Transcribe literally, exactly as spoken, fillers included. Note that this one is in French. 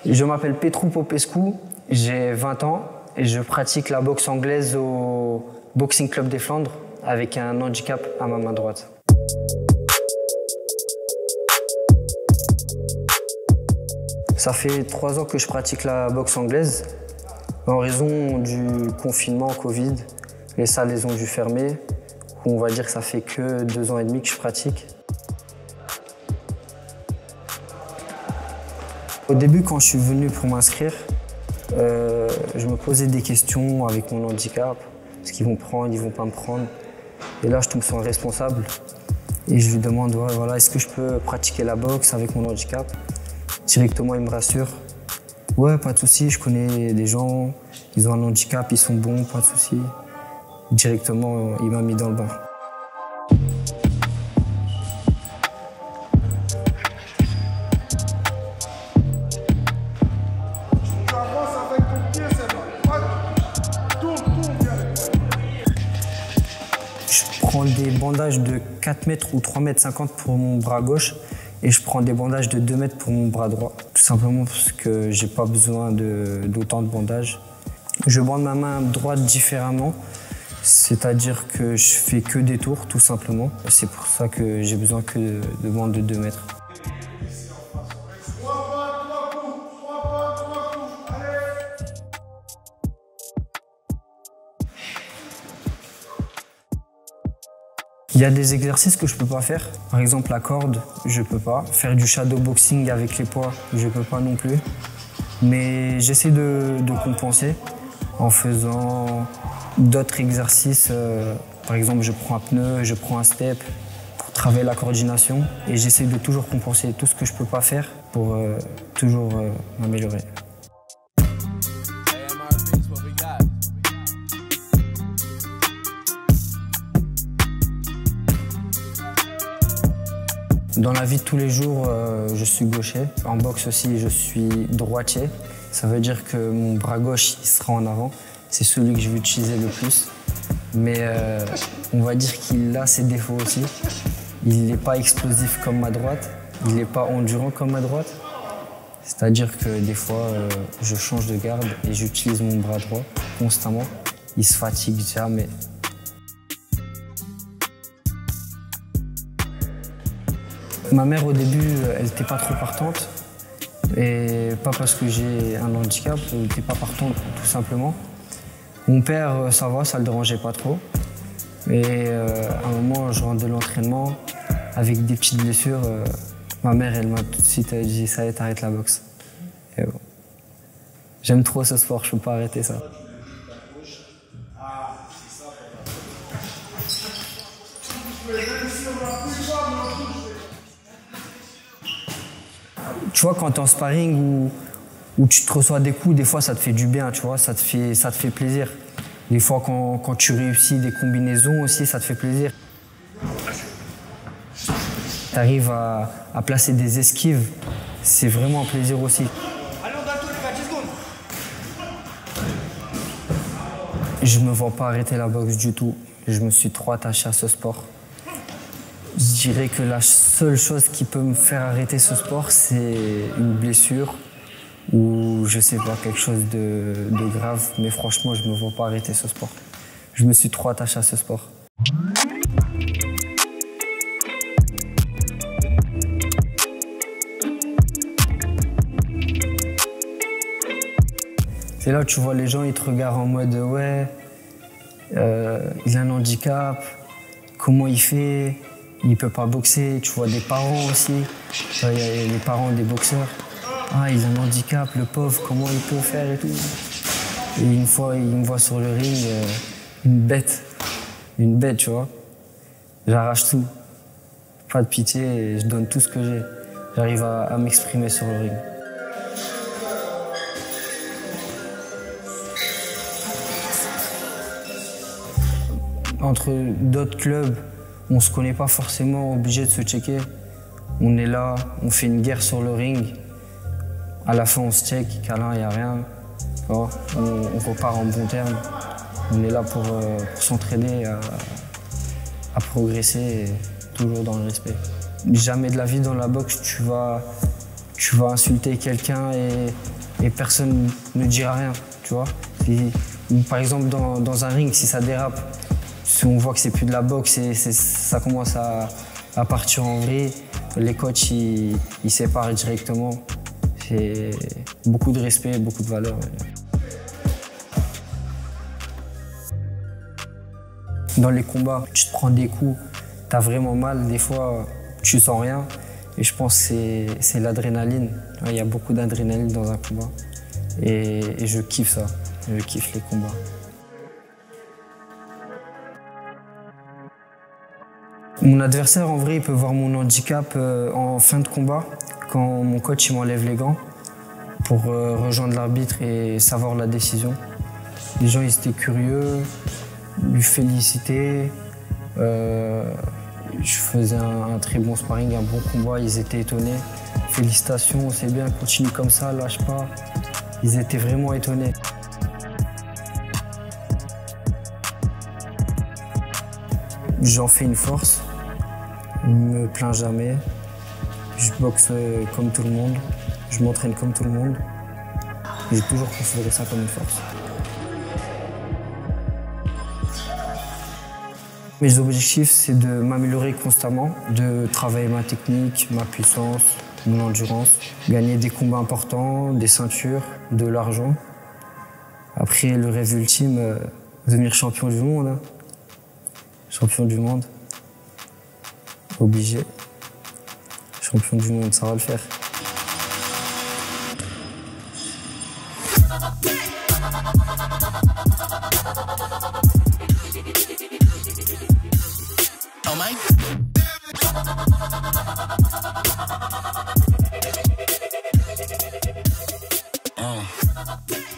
Je m'appelle Petru Popescu, j'ai vingt ans et je pratique la boxe anglaise au Boxing Club des Flandres avec un handicap à ma main droite. Ça fait trois ans que je pratique la boxe anglaise. En raison du confinement Covid, les salles les ont dû fermer. On va dire que ça fait que deux ans et demi que je pratique. Au début, quand je suis venu pour m'inscrire, euh, je me posais des questions avec mon handicap. Est-ce qu'ils vont me prendre, ils vont pas me prendre. Et là, je me sens responsable. Et je lui demande, ouais, voilà, est-ce que je peux pratiquer la boxe avec mon handicap? Directement, il me rassure. Ouais, pas de souci, je connais des gens, ils ont un handicap, ils sont bons, pas de souci. Directement, il m'a mis dans le bain. Je prends des bandages de quatre mètres ou trois mètres cinquante pour mon bras gauche et je prends des bandages de deux mètres pour mon bras droit. Tout simplement parce que j'ai pas besoin d'autant de, de bandages. Je bande ma main droite différemment, c'est-à-dire que je fais que des tours, tout simplement. C'est pour ça que j'ai besoin que de, de bandes de deux mètres. Il y a des exercices que je peux pas faire. Par exemple, la corde, je peux pas. Faire du shadowboxing avec les poids, je peux pas non plus. Mais j'essaie de, de compenser en faisant d'autres exercices. Euh, par exemple, je prends un pneu, je prends un step pour travailler la coordination. Et j'essaie de toujours compenser tout ce que je peux pas faire pour euh, toujours euh, m'améliorer. Dans la vie de tous les jours, euh, je suis gaucher. En boxe aussi, je suis droitier. Ça veut dire que mon bras gauche il sera en avant. C'est celui que je vais utiliser le plus. Mais euh, on va dire qu'il a ses défauts aussi. Il n'est pas explosif comme ma droite. Il n'est pas endurant comme ma droite. C'est-à-dire que des fois, euh, je change de garde et j'utilise mon bras droit constamment. Il se fatigue jamais. Ma mère, au début, elle n'était pas trop partante. Et pas parce que j'ai un handicap, elle n'était pas partante, tout simplement. Mon père, ça va, ça ne le dérangeait pas trop. Et euh, à un moment, je rentre de l'entraînement avec des petites blessures. Euh, ma mère, elle m'a tout de suite dit « ça y est, t'arrêtes la boxe ». Et bon. J'aime trop ce sport, je ne peux pas arrêter ça. Tu vois, quand tu es en sparring où, où tu te reçois des coups, des fois ça te fait du bien, tu vois, ça te fait, ça te fait plaisir. Des fois quand, quand tu réussis des combinaisons aussi, ça te fait plaisir. Tu arrives à, à placer des esquives, c'est vraiment un plaisir aussi. Je me vois pas arrêter la boxe du tout. Je me suis trop attaché à ce sport. Je dirais que la seule chose qui peut me faire arrêter ce sport, c'est une blessure ou je sais pas, quelque chose de, de grave. Mais franchement, je me vois pas arrêter ce sport. Je me suis trop attaché à ce sport. C'est là où tu vois les gens, ils te regardent en mode ouais, euh, il a un handicap, comment il fait? Il ne peut pas boxer, tu vois des parents aussi, il y a les parents des boxeurs. Ah, il a un handicap, le pauvre, comment il peut faire et tout. Et une fois, il me voit sur le ring, euh, une bête, une bête, tu vois. J'arrache tout, pas de pitié, je donne tout ce que j'ai. J'arrive à, à m'exprimer sur le ring. Entre d'autres clubs, on ne se connaît pas forcément, obligé de se checker. On est là, on fait une guerre sur le ring. À la fin, on se check, câlin, il n'y a rien. On, on repart en bon terme. On est là pour, euh, pour s'entraider à, à progresser, et toujours dans le respect. Jamais de la vie dans la boxe, tu vas, tu vas insulter quelqu'un et, et personne ne dira rien, tu vois. Et, par exemple, dans, dans un ring, si ça dérape, si on voit que c'est plus de la boxe et ça commence à, à partir en vrille, les coachs, ils, ils séparent directement. C'est beaucoup de respect, beaucoup de valeur. Dans les combats, tu te prends des coups, tu as vraiment mal, des fois, tu sens rien. Et je pense que c'est l'adrénaline. Il y a beaucoup d'adrénaline dans un combat. Et, et je kiffe ça, je kiffe les combats. Mon adversaire, en vrai, il peut voir mon handicap euh, en fin de combat, quand mon coach m'enlève les gants pour euh, rejoindre l'arbitre et savoir la décision. Les gens, ils étaient curieux, lui félicitaient. Euh, je faisais un, un très bon sparring, un bon combat, ils étaient étonnés. Félicitations, c'est bien, continue comme ça, lâche pas. Ils étaient vraiment étonnés. J'en fais une force, je me plains jamais. Je boxe comme tout le monde, je m'entraîne comme tout le monde. J'ai toujours considéré ça comme une force. Mes objectifs, c'est de m'améliorer constamment, de travailler ma technique, ma puissance, mon endurance, gagner des combats importants, des ceintures, de l'argent. Après, le rêve ultime, euh, devenir champion du monde. Hein. Champion du monde. Obligé. Champion du monde, ça va le faire. Oh my. Uh.